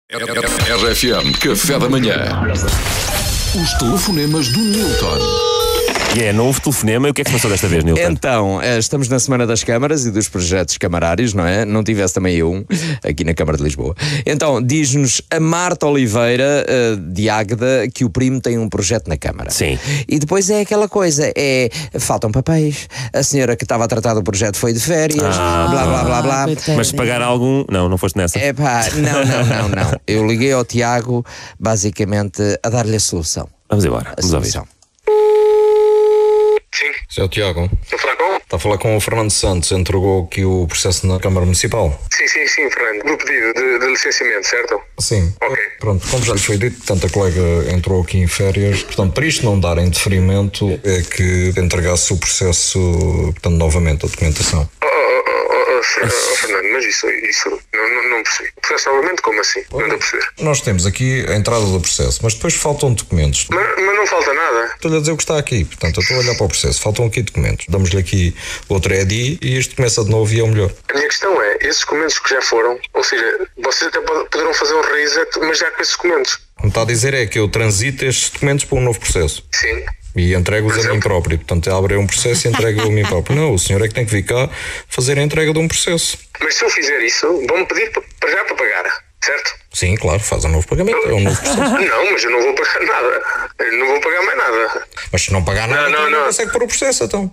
RFM Café da Manhã. Os telefonemas do Newton. E é novo telefonema. E o que é que passou desta vez, Nilton? Então, estamos na Semana das Câmaras e dos Projetos Camarários, não é? Não tivesse também eu um, aqui na Câmara de Lisboa. Então, diz-nos a Marta Oliveira, de Águeda, que o primo tem um projeto na Câmara. Sim. E depois é aquela coisa, faltam papéis, a senhora que estava a tratar do projeto foi de férias, blá, blá, blá, blá. Mas se pagar algum... Não foste nessa. Não. Eu liguei ao Tiago, basicamente, a dar-lhe a solução. Vamos embora, vamos ouvir. Sim. Seu Tiago, Estou a falar com? está a falar com o Fernando Santos, entregou aqui o processo na Câmara Municipal? Sim, Fernando. No pedido de licenciamento, certo? Sim. Ok. Pronto, como já lhe foi dito, portanto a colega entrou aqui em férias, portanto para isto não dar em deferimento é que entregasse o processo, portanto novamente a documentação. Fernando, mas isso não percebi. O processo novamente, como assim? Não estou a perceber. Nós temos aqui a entrada do processo, mas depois faltam documentos. Mas não falta nada. Estou-lhe a dizer o que está aqui, portanto eu estou a olhar para o processo, faltam aqui documentos. Damos-lhe aqui outro EDI e isto começa de novo e é o melhor. A minha questão é, esses documentos que já foram, ou seja, vocês até poderão fazer um reset, mas já com esses documentos. O que está a dizer é que eu transito estes documentos para um novo processo. Sim. E entrego-os a mim próprio. Portanto, abre um processo e entrego-o a mim próprio. Não, o senhor é que tem que vir cá fazer a entrega de um processo. Mas se eu fizer isso, vão-me pedir para pagar, certo? Sim, claro, faz um novo pagamento, é um novo processo. Não, mas eu não vou pagar nada. Eu não vou pagar mais nada. Mas se não pagar nada, não consegue pôr o processo, então.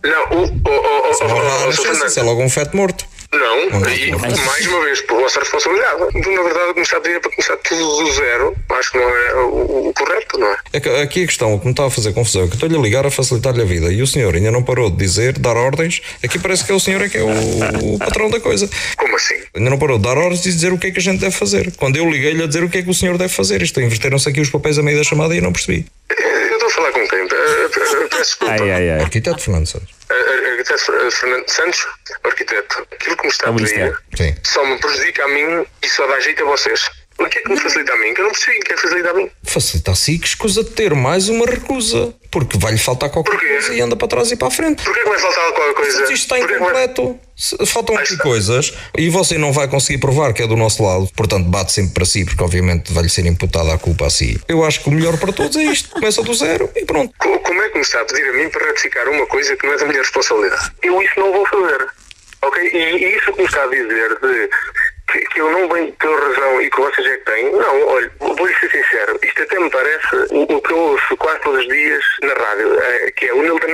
Não, Isso é logo um feto morto. Não, e mais uma vez, por vossa responsabilidade. Na verdade, começar a pedir para começar tudo do zero, acho que não é o correto, não é? É que aqui a questão, o que me está a fazer confusão, é que eu estou-lhe a ligar a facilitar-lhe a vida e o senhor ainda não parou de dizer, dar ordens. Aqui parece que é o senhor é que é o patrão da coisa. Como assim? Ainda não parou de dar ordens e dizer o que é que a gente deve fazer. Quando eu liguei-lhe a dizer o que é que o senhor deve fazer, isto inverteram-se aqui os papéis a meio da chamada e eu não percebi. Eu estou a falar com quem? Peço desculpa. Arquiteto Fernando Santos. Arquiteto Fernando Santos, arquiteto, aquilo que me está a pedir Sim. só me prejudica a mim e só dá jeito a vocês. O que é que me facilita a mim? Que eu não percebi o que é que facilita a mim. Facilita a si que escusa de ter mais uma recusa, porque vai-lhe faltar qualquer coisa e anda para trás e para a frente. Porquê que vai faltar qualquer coisa? Isto está incompleto. Faltam aqui coisas e você não vai conseguir provar que é do nosso lado, portanto bate sempre para si, porque obviamente vai-lhe ser imputada a culpa a si. Eu acho que o melhor para todos é isto, começa do zero e pronto. Como é que me está a pedir a mim para retificar uma coisa que não é da minha responsabilidade? Eu isso não vou fazer, ok? E isso que me está a dizer de que eu não venho ter razão e que vocês é que têm, não, olha, vou-lhe ser sincero, isto até me parece o que eu ouço quase todos os dias na rádio, que é o Nilton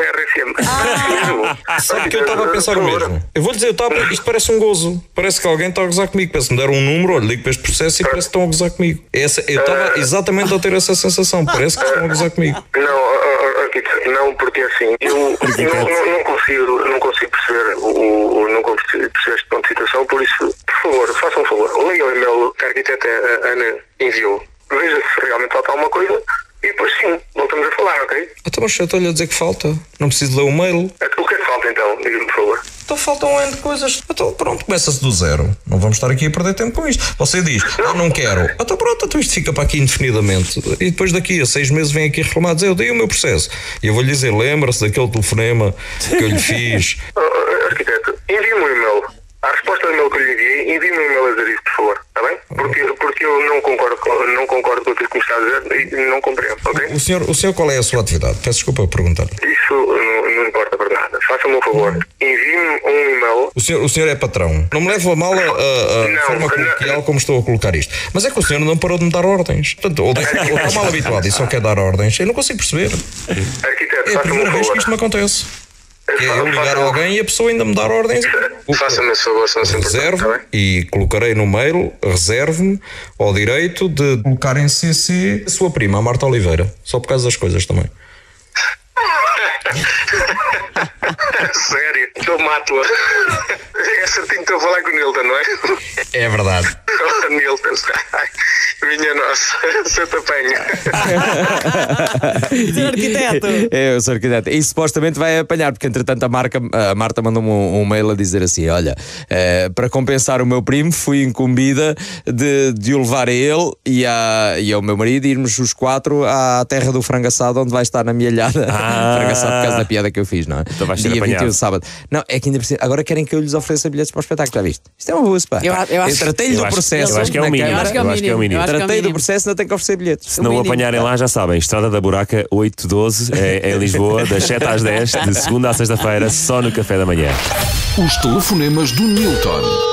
RFM. Sabe que eu estava a pensar o mesmo. Eu vou dizer, isto parece um gozo. Parece que alguém está a gozar comigo. Parece que me deram um número, olha, ligo para este processo e parece que estão a gozar comigo. Eu estava exatamente a ter essa sensação. Parece que estão a gozar comigo. Não, porque assim, eu não consigo perceber não consigo perceber este ponto de situação, por isso, por favor, façam um favor, leiam o e-mail que a arquiteta Ana enviou, veja se realmente falta alguma coisa e depois sim, voltamos a falar, ok? Então, mas eu estou-lhe a dizer que falta. Não preciso ler o mail. O que é que falta então? Diga-me, por favor. Então faltam N de coisas. Então pronto, começa-se do zero. Não vamos estar aqui a perder tempo com isto. Você diz, não quero. Então pronto, então isto fica para aqui indefinidamente. E depois daqui a 6 meses vem aqui reclamar, dizer, eu dei o meu processo. E eu vou-lhe dizer, lembra-se daquele telefonema que eu lhe fiz. Arquiteto, envie-me um e-mail. A resposta do e-mail que eu lhe enviei, envie-me um e-mail a dizer isso, por favor. Está bem? Porque eu não concordo com aquilo que me está a dizer e não compreendo, ok? O senhor qual é a sua atividade? Peço desculpa por perguntar. Isso não importa para nada. Faça-me um favor. Envie-me um e-mail. O senhor é patrão. Não me leva a mal a forma coloquial como estou a colocar isto. Mas é que o senhor não parou de me dar ordens. Portanto, ou está mal habituado e só quer dar ordens. Eu não consigo perceber. Arquiteto, É a primeira vez que isto me acontece. Que é eu ligar a alguém e a pessoa ainda me dar ordens. Faça-me esse favor, se não se importa. Reservo e colocarei no mail, reserve-me ao direito de colocar em CC a sua prima, a Marta Oliveira. Só por causa das coisas também. Sério, eu mato-a. É certinho que estou a falar com o Nilton, não é? É verdade. Nilton, minha nossa, se te apanha. Sr. arquiteto. Eu sou arquiteto. E supostamente vai apanhar, porque entretanto a Marta mandou-me um mail a dizer assim, olha, para compensar o meu primo fui incumbida de o levar a ele e ao meu marido irmos os 4 à terra do frango assado, onde vai estar na mielhada. Frango assado por causa da piada que eu fiz, não é? Então vais ser Dia apanhado. 21 de sábado. Não, é que ainda precisa. Agora querem que eu lhes ofereça bilhetes para o espetáculo, já viste? Isto é uma boa, pá. Eu acho- Tratei-lhe do processo. Eu acho que é o na mínimo. Câmara. Eu acho que é o Eu acho que é o mínimo. mínimo. Eu acho que é o Tratei do mínimo. processo, ainda tenho que oferecer bilhetes. Se não o mínimo. apanharem lá, já sabem. Estrada da Buraca, 8-12, em Lisboa, das 7 às 10, de segunda à sexta-feira, só no café da manhã. Os telefonemas do Newton.